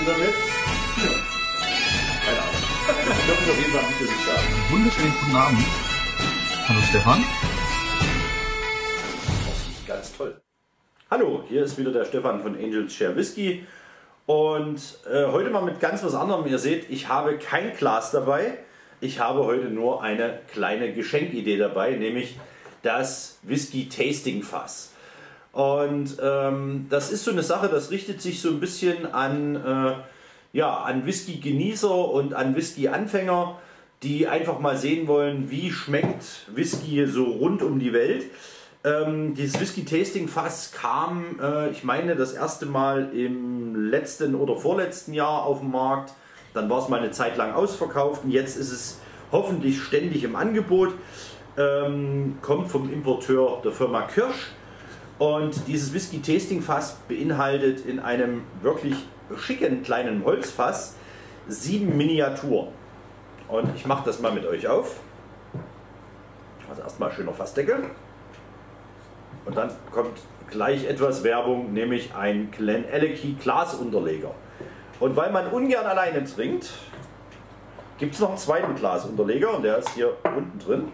damit? Ja. Keine Ahnung. Ich glaube, auf jeden Fall ein Video nicht sagen. Wunderschönen guten Abend. Hallo Stefan. Das riecht ganz toll. Hallo, hier ist wieder der Stefan von Angels Share Whisky. Und heute mal mit ganz was anderem. Ihr seht, ich habe kein Glas dabei. Ich habe heute nur eine kleine Geschenkidee dabei, nämlich das Whisky Tasting Fass. Und das ist so eine Sache, das richtet sich so ein bisschen an, an Whisky-Genießer und an Whisky-Anfänger, die einfach mal sehen wollen, wie schmeckt Whisky so rund um die Welt. Dieses Whisky Tasting Fass kam, ich meine, das erste Mal im letzten oder vorletzten Jahr auf den Markt. Dann war es mal eine Zeit lang ausverkauft und jetzt ist es hoffentlich ständig im Angebot. Kommt vom Importeur der Firma Kirsch. Und dieses Whisky Tasting Fass beinhaltet in einem wirklich schicken kleinen Holzfass 7 Miniaturen. Und ich mache das mal mit euch auf. Also erstmal schöner Fassdeckel. Und dann kommt gleich etwas Werbung, nämlich ein GlenAllachie Glasunterleger. Und weil man ungern alleine trinkt, gibt es noch einen zweiten Glasunterleger und der ist hier unten drin.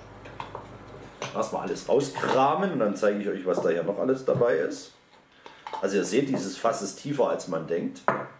Erstmal alles rauskramen und dann zeige ich euch, was da hier noch alles dabei ist. Also ihr seht, dieses Fass ist tiefer als man denkt.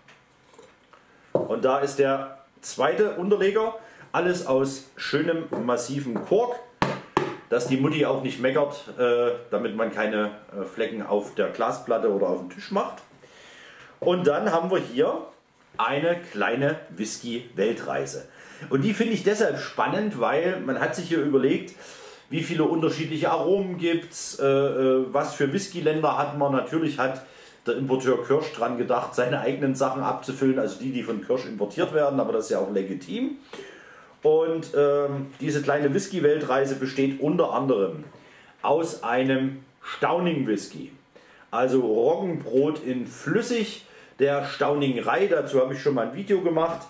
Und da ist der zweite Unterleger, alles aus schönem massivem Kork, dass die Mutti auch nicht meckert, damit man keine Flecken auf der Glasplatte oder auf dem Tisch macht. Und dann haben wir hier eine kleine Whisky-Weltreise. Und die finde ich deshalb spannend, weil man hat sich hier überlegt, wie viele unterschiedliche Aromen gibt es, was für Whisky-Länder hat man. Natürlich hat der Importeur Kirsch dran gedacht, seine eigenen Sachen abzufüllen, also die von Kirsch importiert werden, aber das ist ja auch legitim. Und diese kleine Whisky-Weltreise besteht unter anderem aus einem Stauning Whisky. Also Roggenbrot in flüssig, der Stauning Rye, dazu habe ich schon mal ein Video gemacht.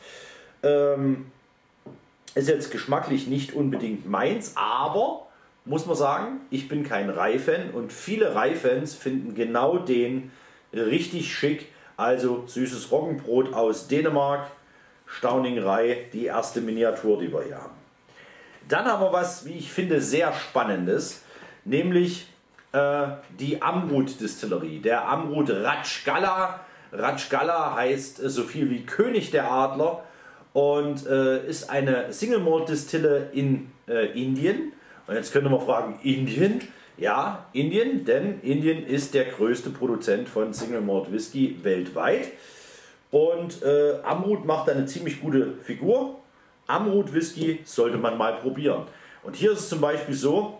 Ist jetzt geschmacklich nicht unbedingt meins, aber muss man sagen, ich bin kein Rye-Fan und viele Rye-Fans finden genau den richtig schick. Also süßes Roggenbrot aus Dänemark, Stauning Rye, die erste Miniatur, die wir hier haben. Dann haben wir was, wie ich finde, sehr Spannendes, nämlich die Amrut Distillerie, der Amrut Rajgala. Rajgala heißt so viel wie König der Adler und ist eine Single Malt Distille in Indien. Und jetzt könnte man fragen, Indien? Ja, Indien, denn Indien ist der größte Produzent von Single Malt Whisky weltweit. Und Amrut macht eine ziemlich gute Figur. Amrut Whisky sollte man mal probieren. Und hier ist es zum Beispiel so,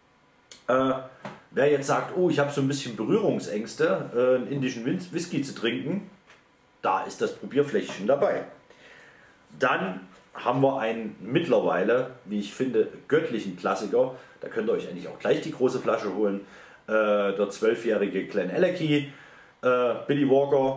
wer jetzt sagt, oh, ich habe so ein bisschen Berührungsängste, einen indischen Whisky zu trinken, da ist das Probierfläschchen dabei. Dann haben wir einen mittlerweile, wie ich finde, göttlichen Klassiker. Da könnt ihr euch eigentlich auch gleich die große Flasche holen. Der 12-jährige GlenAllachie, Billy Walker.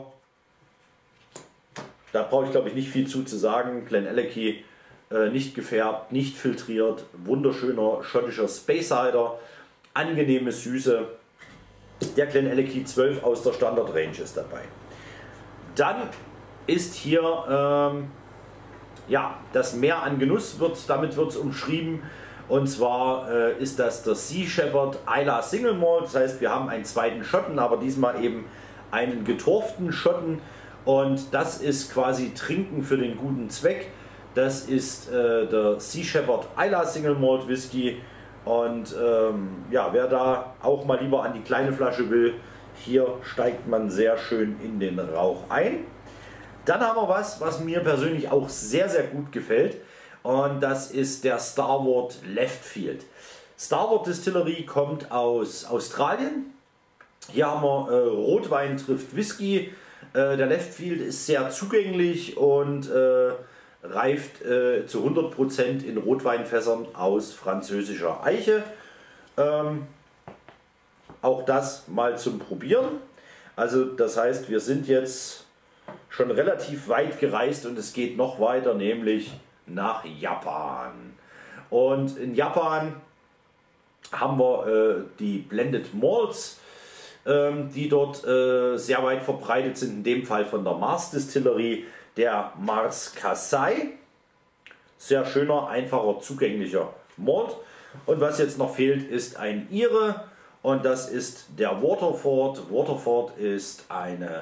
Da brauche ich, glaube ich, nicht viel zu sagen. GlenAllachie, nicht gefärbt, nicht filtriert, wunderschöner schottischer Space Cider, angenehme Süße. Der GlenAllachie 12 aus der Standard Range ist dabei. Dann ist hier das Meer an Genuss, damit wird es umschrieben. Und zwar ist das der Sea Shepherd Islay Single Malt. Das heißt, wir haben einen zweiten Schotten, aber diesmal eben einen getorften Schotten. Und das ist quasi Trinken für den guten Zweck. Das ist der Sea Shepherd Islay Single Malt Whisky. Und wer da auch mal lieber an die kleine Flasche will, hier steigt man sehr schön in den Rauch ein. Dann haben wir was mir persönlich auch sehr, sehr gut gefällt. Und das ist der Starward Leftfield. Starward Distillery kommt aus Australien. Hier haben wir Rotwein trifft Whisky. Der Leftfield ist sehr zugänglich und reift zu 100% in Rotweinfässern aus französischer Eiche. Auch das mal zum Probieren. Also das heißt, wir sind jetzt schon relativ weit gereist und es geht noch weiter, nämlich nach Japan. Und in Japan haben wir die Blended Malts. die dort sehr weit verbreitet sind. In dem Fall von der Mars Distillerie, der Mars Kasai. Sehr schöner, einfacher, zugänglicher Malt. Und was jetzt noch fehlt, ist ein Ire. Und das ist der Waterford. Waterford ist eine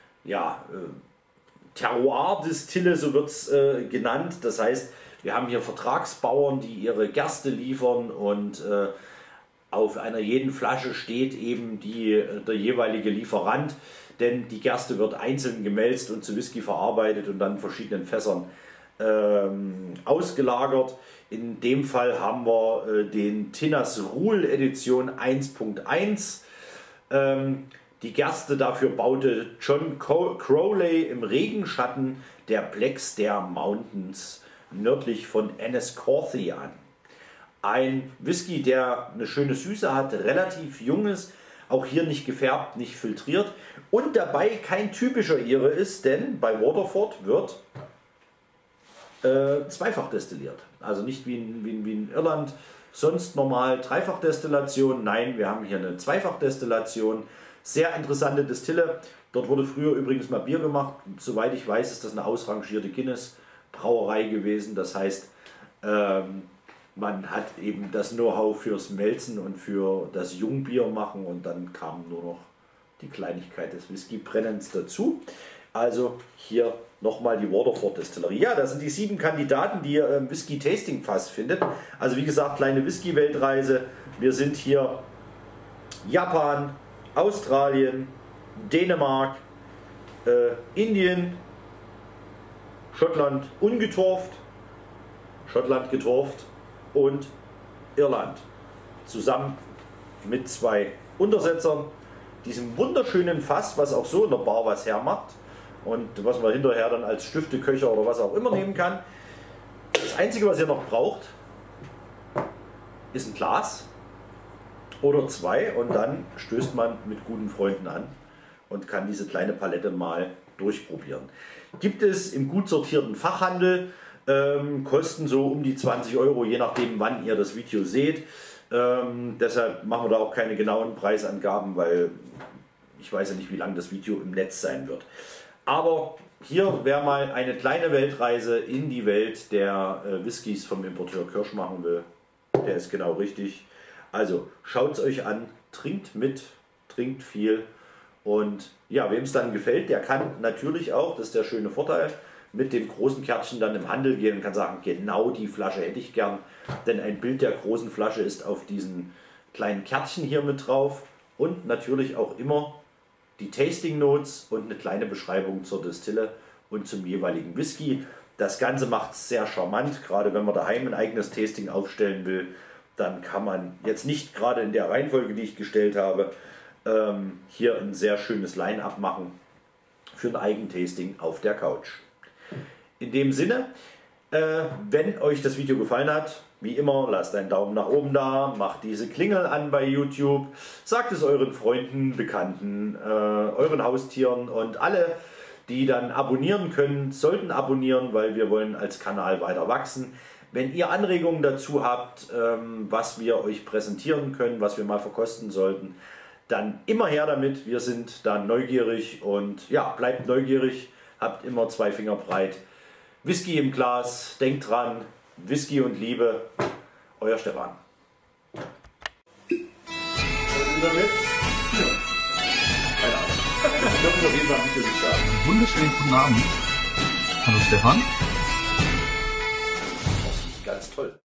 Terroir-Distille, so wird es genannt. Das heißt, wir haben hier Vertragsbauern, die ihre Gerste liefern und auf einer jeden Flasche steht eben der jeweilige Lieferant. Denn die Gerste wird einzeln gemälzt und zu Whisky verarbeitet und dann in verschiedenen Fässern ausgelagert. In dem Fall haben wir den Tinnas Rule Edition 1.1. Die Gerste dafür baute John Crowley im Regenschatten der Blackstair Mountains nördlich von Enniscorthy an. Ein Whisky, der eine schöne Süße hat, relativ jung ist, auch hier nicht gefärbt, nicht filtriert und dabei kein typischer Ire ist, denn bei Waterford wird zweifach destilliert. Also nicht wie in Irland sonst normal Dreifachdestillation. Nein, wir haben hier eine Zweifachdestillation. Sehr interessante Destille. Dort wurde früher übrigens mal Bier gemacht. Soweit ich weiß, ist das eine ausrangierte Guinness-Brauerei gewesen. Das heißt, man hat eben das Know-how fürs Melzen und für das Jungbier machen und dann kam nur noch die Kleinigkeit des Whisky-Brennens dazu. Also hier nochmal die Waterford Distillerie. Ja, das sind die 7 Kandidaten, die ihr im Whisky Tasting Fass findet. Also wie gesagt, kleine Whisky Weltreise. Wir sind hier Japan, Australien, Dänemark, Indien, Schottland ungetorft, Schottland getorft und Irland. Zusammen mit 2 Untersetzern, diesem wunderschönen Fass, was auch so in der Bar was hermacht. Und was man hinterher dann als Stifteköcher oder was auch immer nehmen kann. Das Einzige, was ihr noch braucht, ist ein Glas oder 2 und dann stößt man mit guten Freunden an und kann diese kleine Palette mal durchprobieren. Gibt es im gut sortierten Fachhandel, kosten so um die 20 €, je nachdem wann ihr das Video seht. Deshalb machen wir da auch keine genauen Preisangaben, weil ich weiß ja nicht, wie lange das Video im Netz sein wird. Aber hier, wer mal eine kleine Weltreise in die Welt der Whiskys vom Importeur Kirsch machen will, der ist genau richtig. Also schaut es euch an, trinkt mit, trinkt viel und ja, wem es dann gefällt, der kann natürlich auch, das ist der schöne Vorteil, mit dem großen Kärtchen dann im Handel gehen und kann sagen, genau die Flasche hätte ich gern, denn ein Bild der großen Flasche ist auf diesen kleinen Kärtchen hier mit drauf und natürlich auch immer die Tasting Notes und eine kleine Beschreibung zur Distille und zum jeweiligen Whisky. Das Ganze macht es sehr charmant, gerade wenn man daheim ein eigenes Tasting aufstellen will, dann kann man jetzt nicht gerade in der Reihenfolge, die ich gestellt habe, hier ein sehr schönes Line-Up machen für ein Eigentasting auf der Couch. In dem Sinne, wenn euch das Video gefallen hat, wie immer, lasst einen Daumen nach oben da, macht diese Klingel an bei YouTube, sagt es euren Freunden, Bekannten, euren Haustieren und alle, die dann abonnieren können, sollten abonnieren, weil wir wollen als Kanal weiter wachsen. Wenn ihr Anregungen dazu habt, was wir euch präsentieren können, was wir mal verkosten sollten, dann immer her damit. Wir sind da neugierig und ja, bleibt neugierig, habt immer 2 Finger breit. Whisky im Glas, denkt dran, Whisky und Liebe, euer Stefan. Damit? Ja. Keine Ahnung. Ich glaube, auf jeden Fall nicht, was ich sagen. Wunderschönen guten Abend. Hallo Stefan. Ganz toll.